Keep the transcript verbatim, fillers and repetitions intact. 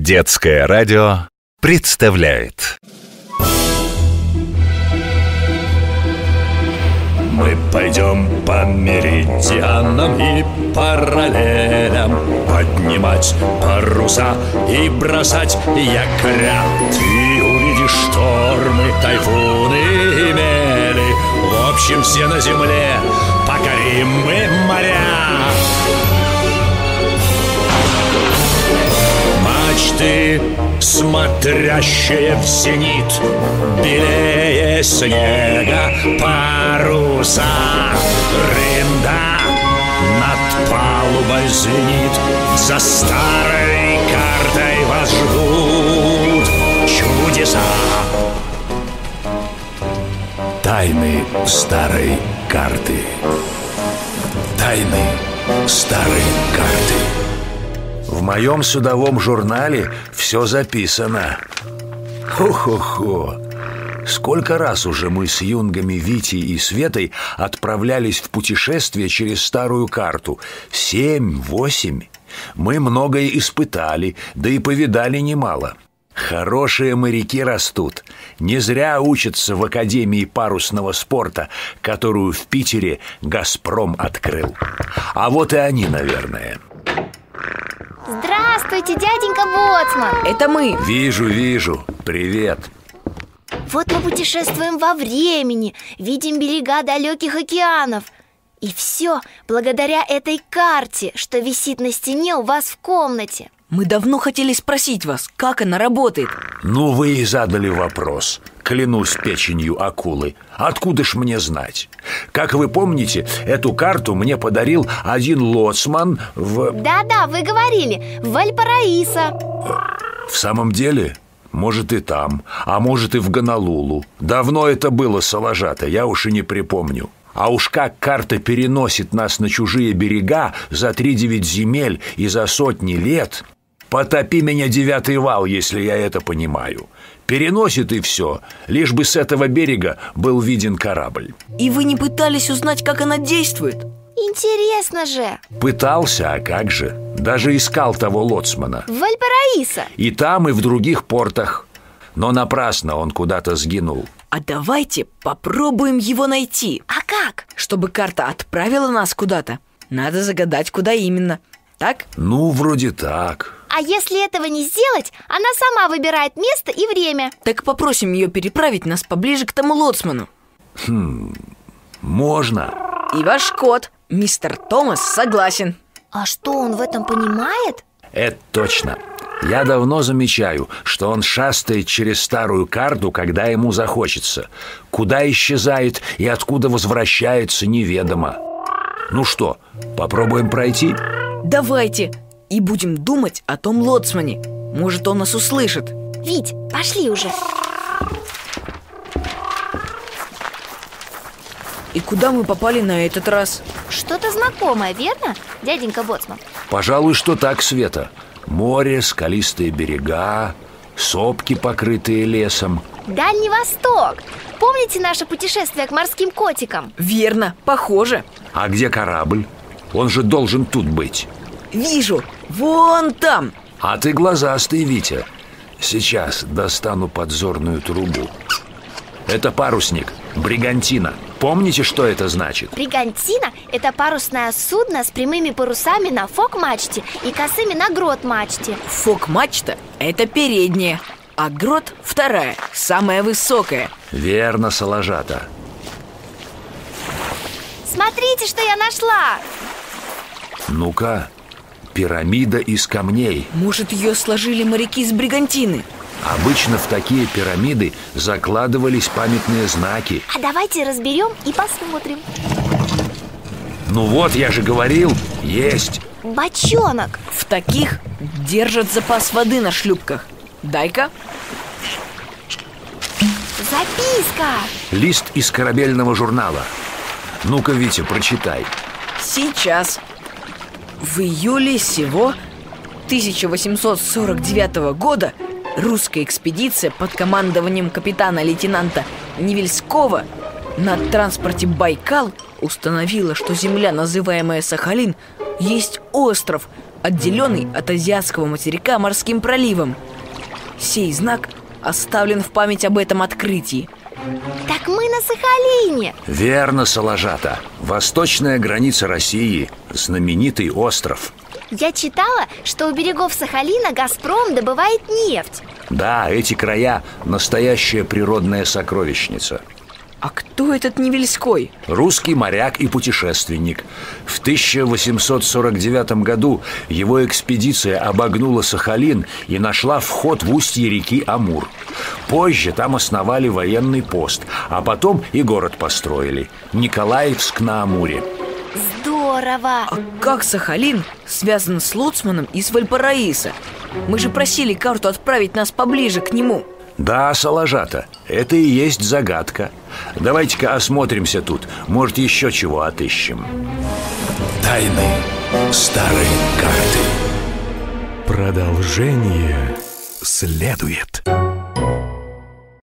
Детское радио представляет. Мы пойдем по меридианам и параллелям, поднимать паруса и бросать якоря. Ты увидишь штормы, тайфуны и мели. В общем, все на земле покорим мы моря. Мачты, смотрящие в зенит, белее снега паруса. Рында над палубой звенит, за старой картой вас ждут чудеса. Тайны старой карты. Тайны старой карты. В моем судовом журнале все записано. Хо-хо-хо. Сколько раз уже мы с юнгами Витей и Светой отправлялись в путешествие через старую карту? Семь, восемь. Мы многое испытали, да и повидали немало. Хорошие моряки растут. Не зря учатся в Академии парусного спорта, которую в Питере «Газпром» открыл. А вот и они, наверное. Здравствуйте, дяденька Боцман. Это мы. Вижу, вижу. Привет. Вот мы путешествуем во времени, видим берега далеких океанов. И все благодаря этой карте, что висит на стене у вас в комнате. Мы давно хотели спросить вас, как она работает. Ну, вы и задали вопрос. Клянусь печенью акулы. Откуда ж мне знать? Как вы помните, эту карту мне подарил один лоцман в... Да-да, вы говорили, в Вальпараисо. В самом деле? Может, и там, а может, и в Гонолулу. Давно это было, Соложата, я уж и не припомню. А уж как карта переносит нас на чужие берега за тридевять земель и за сотни лет... Потопи меня девятый вал, если я это понимаю. Переносит и все, лишь бы с этого берега был виден корабль. И вы не пытались узнать, как она действует? Интересно же. Пытался, а как же? Даже искал того лоцмана. В Вальпараисо. И там, и в других портах. Но напрасно он куда-то сгинул. А давайте попробуем его найти. А как? Чтобы карта отправила нас куда-то, надо загадать, куда именно. Так? Ну, вроде так. А если этого не сделать, она сама выбирает место и время. Так попросим ее переправить нас поближе к тому лоцману. Хм, можно. И ваш кот, мистер Томас, согласен. А что, он в этом понимает? Это точно. Я давно замечаю, что он шастает через старую карту, когда ему захочется. Куда исчезает и откуда возвращается, неведомо. Ну что, попробуем пройти? Давайте. И будем думать о том лоцмане. Может, он нас услышит. Вить, пошли уже. И куда мы попали на этот раз? Что-то знакомое, верно, дяденька Боцман? Пожалуй, что так, Света. Море, скалистые берега, сопки, покрытые лесом. Дальний Восток. Помните наше путешествие к морским котикам? Верно, похоже. А где корабль? Он же должен тут быть. Вижу, вон там. А ты глазастый, Витя. Сейчас достану подзорную трубу. Это парусник, бригантина. Помните, что это значит? Бригантина – это парусное судно с прямыми парусами на фок-мачте и косыми на грот-мачте. Фок-мачта – это передняя, а грот – вторая, самая высокая. Верно, Соложата. Смотрите, что я нашла! Ну-ка, пирамида из камней. Может, ее сложили моряки с бригантины? Обычно в такие пирамиды закладывались памятные знаки. А давайте разберем и посмотрим. Ну вот, я же говорил, есть. Бочонок. В таких держат запас воды на шлюпках. Дай-ка. Записка. Лист из корабельного журнала. Ну-ка, Витя, прочитай. Сейчас. В июле сего тысяча восемьсот сорок девятого года русская экспедиция под командованием капитана-лейтенанта Невельского на транспорте «Байкал» установила, что земля, называемая Сахалин, есть остров, отделенный от азиатского материка морским проливом. Сей знак оставлен в память об этом открытии. Так мы на Сахалине. Верно, Соложата. Восточная граница России, знаменитый остров. Я читала, что у берегов Сахалина «Газпром» добывает нефть. Да, эти края – настоящая природная сокровищница. А кто этот Невельской? Русский моряк и путешественник. В тысяча восемьсот сорок девятом году его экспедиция обогнула Сахалин и нашла вход в устье реки Амур. Позже там основали военный пост, а потом и город построили – Николаевск на Амуре. Здорово! А как Сахалин связан с Лоцманом и с Вальпараисо? Мы же просили карту отправить нас поближе к нему. Да, Соложата, это и есть загадка. Давайте-ка осмотримся тут. Может, еще чего отыщем. Тайны старой карты. Продолжение следует.